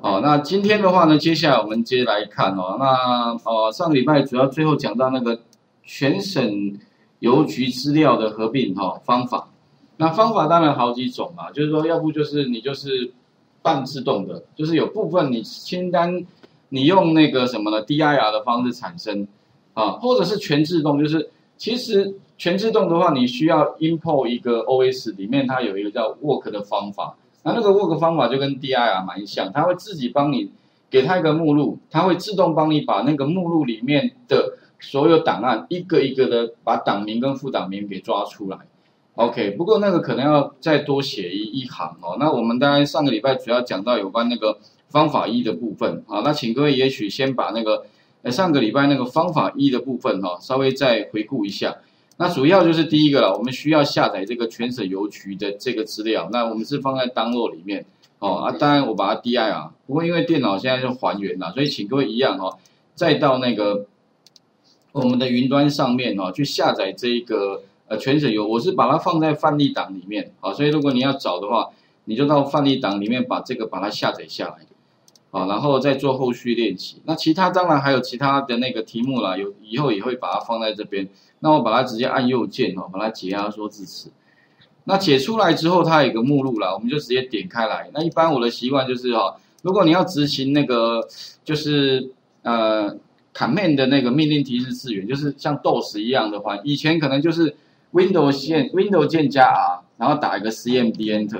好，那今天的话呢，接下来我们接来看哦。那上个礼拜主要最后讲到那个全省邮局资料的合并方法。那方法当然好几种嘛，就是说要不就是你就是半自动的，就是有部分你清单你用那个什么呢 DIR 的方式产生啊，或者是全自动，就是其实全自动的话，你需要 import 一个 OS 里面它有一个叫 work 的方法。那个 work 方法就跟 DIR 蛮像，它会自己帮你给它一个目录，它会自动帮你把那个目录里面的所有档案一个一个的把档名跟副档名给抓出来。OK， 不过那个可能要再多写一行哦。那我们大概上个礼拜主要讲到有关那个方法一的部分啊，那请各位也许先把那个上个礼拜那个方法一的部分稍微再回顾一下。那主要就是第一个了，我们需要下载这个全省邮局的这个资料，那我们是放在 download 里面当然我把它 DIR， 不过因为电脑现在是还原啦，所以请各位一样再到那个我们的云端上面去下载这个全省邮，我是把它放在范例档里面所以如果你要找的话，你就到范例档里面把它下载下来。然后再做后续练习。那其他当然还有其他的那个题目啦，以后也会把它放在这边。那我把它直接按右键把它解压缩至此。那解出来之后，它有一个目录啦，我们就直接点开来。那一般我的习惯就是如果你要执行那个就是command 的那个命令提示字元，就是像 DOS 一样的话，以前可能就是 Windows 键加 R， 然后打一个 CMD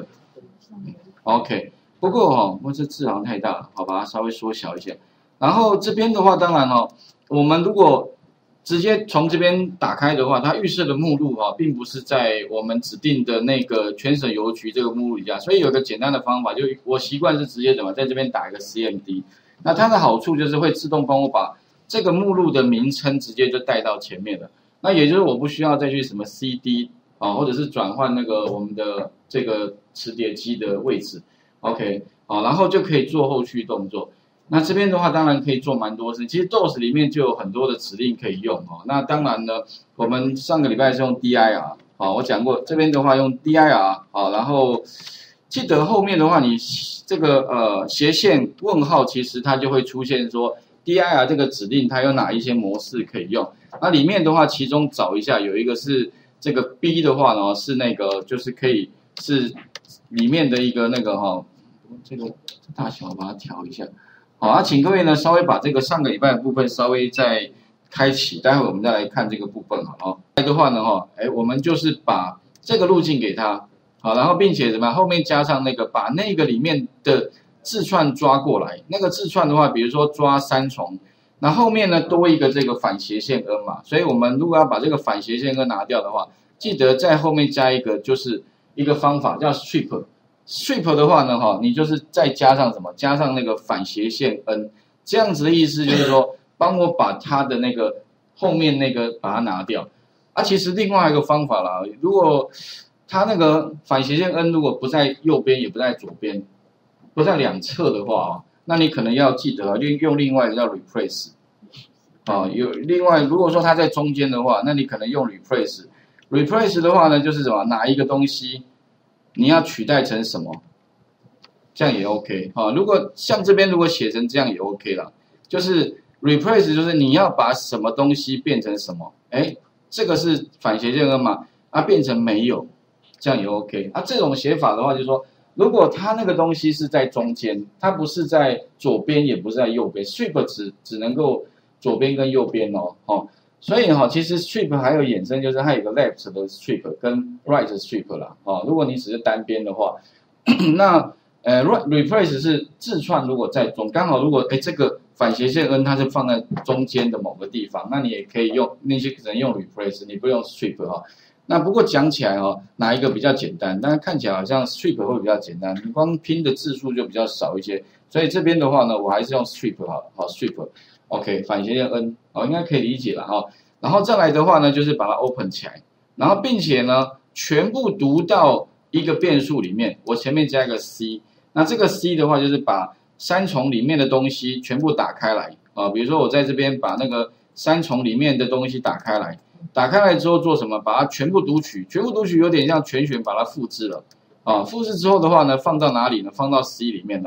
Enter。OK。不过这字好像太大了，好，把它稍微缩小一下。然后这边的话，当然我们如果直接从这边打开的话，它预设的目录并不是在我们指定的那个全省邮局这个目录里下，所以有个简单的方法，就我习惯是直接在这边打一个 CMD。那它的好处就是会自动帮我把这个目录的名称直接就带到前面了。那也就是我不需要再去什么 CD 或者是转换那个我们的这个磁碟机的位置。OK， 然后就可以做后续动作。那这边的话，当然可以做蛮多事。其实 DOS 里面就有很多的指令可以用那当然呢，我们上个礼拜是用 DIR 我讲过，这边的话用 DIR 然后记得后面的话，你这个斜线问号，其实它就会出现说 DIR 这个指令它有哪一些模式可以用。那里面的话，其中找一下有一个是这个 B 的话呢，是那个就是可以是里面的一个那个这个大小把它调一下，好请各位呢稍微把这个上个礼拜的部分稍微再开启，待会我们再来看这个部分来的话呢我们就是把这个路径给它然后并且怎么样后面加上那个把那个里面的字串抓过来，那个字串的话，比如说抓3重，那后面呢多一个这个反斜线 n 嘛，所以我们如果要把这个反斜线 n 拿掉的话，记得在后面加一个就是一个方法叫 strip。strip 的话呢你就是再加上什么？加上那个反斜线 n， 这样子的意思就是说，帮我把它的那个后面那个把它拿掉。其实另外一个方法啦，如果它那个反斜线 n 如果不在右边也不在左边，不在两侧的话那你可能要记得用另外一个叫 replace。有另外如果说它在中间的话，那你可能用 replace。replace 的话呢，就是什么？哪一个东西？你要取代成什么？这样也 OK 如果像这边如果写成这样也 OK 啦，就是 replace 就是你要把什么东西变成什么，这个是反斜线 n 嘛，变成没有，这样也 OK 这种写法的话就是说，如果它那个东西是在中间，它不是在左边也不是在右边 ，strip 只能够左边跟右边所以其实 strip 还有衍生，就是它有个 left 的 strip 跟 right strip 啦如果你只是单边的话，那replace 是字串如果在中，刚好如果这个反斜线 n 它是放在中间的某个地方，那你也可以用那些可能用 replace， 你不用 strip 那不过讲起来哪一个比较简单？但是看起来好像 strip 会比较简单，你光拼的字数就比较少一些，所以这边的话呢，我还是用 strip 好 strip。OK， 反斜线 n 应该可以理解了然后再来的话呢，就是把它 open 起来，然后并且呢，全部读到一个变数里面，我前面加一个 C， 那这个 C 的话就是把3重里面的东西全部打开来比如说我在这边把那个3重里面的东西打开来，打开来之后做什么？把它全部读取，全部读取有点像全选把它复制了复制之后的话呢，放到哪里呢？放到 C 里面了。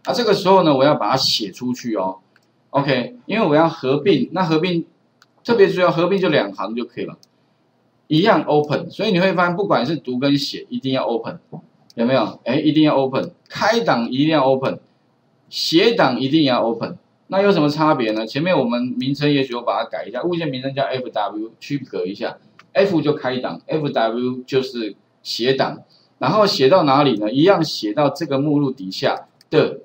那这个时候呢，我要把它写出去哦。OK， 因为我要合并，那合并特别重要，合并就2行就可以了，一样 open。所以你会发现，不管是读跟写，一定要 open， 有没有？哎，一定要 open， 开档一定要 open， 写档一定要 open。那有什么差别呢？前面我们名称也许我把它改一下，物件名称叫 FW， 区隔一下 ，F 就开档 ，FW 就是写档，然后写到哪里呢？一样写到这个目录底下的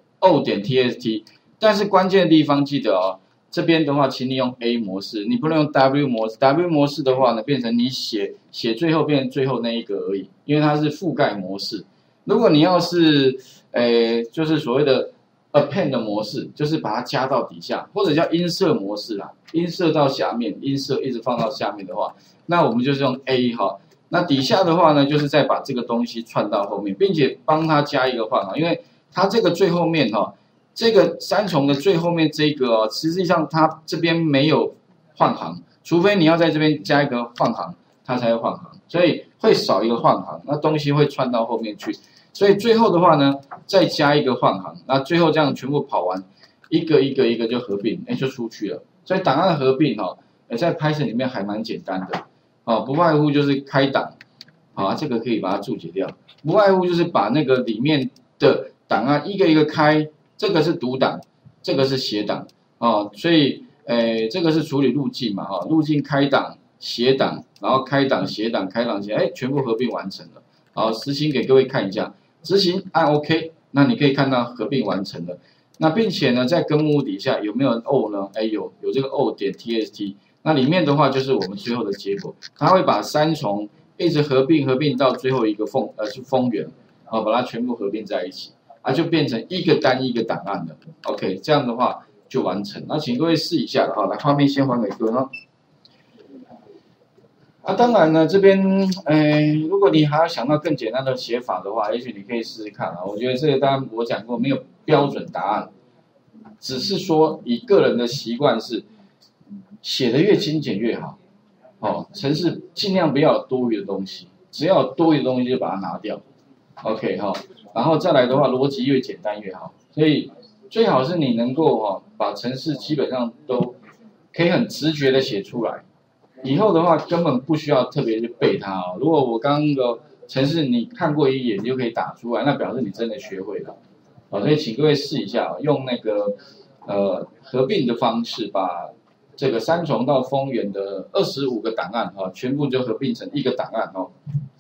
O.txt， 但是关键的地方记得哦，这边的话，请你用 A 模式，你不能用 W 模式。W 模式的话呢，变成你写最后变成最后那一个而已，因为它是覆盖模式。如果你要是就是所谓的append 的模式，就是把它加到底下，或者叫音色模式啦，音色到下面，音色一直放到下面的话，那我们就是用 A 哈。那底下的话呢，就是再把这个东西串到后面，并且帮它加一个换行，因为它这个最后面哈，这个三重的最后面这个哦，实际上它这边没有换行，除非你要在这边加一个换行，它才会换行，所以会少一个换行，那东西会串到后面去。所以最后的话呢，再加一个换行，那最后这样全部跑完，一个就合并，就出去了。所以档案合并哈，在 Python 里面还蛮简单的，不外乎就是开档，这个可以把它注解掉，不外乎就是把那个里面的档案一个一个开，这个是读档，这个是写档，所以这个是处理路径嘛，路径开档、写档，然后开档、写档、开档、写，全部合并完成了。好，实行给各位看一下。执行按 OK， 那你可以看到合并完成了。那并且呢，在根目录底下有没有 O 呢？有这个 O.txt， 那里面的话就是我们最后的结果，它会把三重一直合并到最后一个丰原，把它全部合并在一起，就变成一个单一个档案了。OK， 这样的话就完成。那请各位试一下了，来画面先还给各位。当然呢，这边如果你还要想到更简单的写法的话，也许你可以试试看啊。我觉得这个当然我讲过，没有标准答案，只是说以个人的习惯是写的越精简越好。程式尽量不要有多余的东西，只要有多余的东西就把它拿掉。OK 然后再来的话，逻辑越简单越好。所以最好是你能够把程式基本上都可以很直觉的写出来。以后的话根本不需要特别去背它如果我刚刚的程式你看过一眼就可以打出来，那表示你真的学会了。所以请各位试一下用那个合并的方式，把这个三重到丰原的25个档案全部就合并成一个档案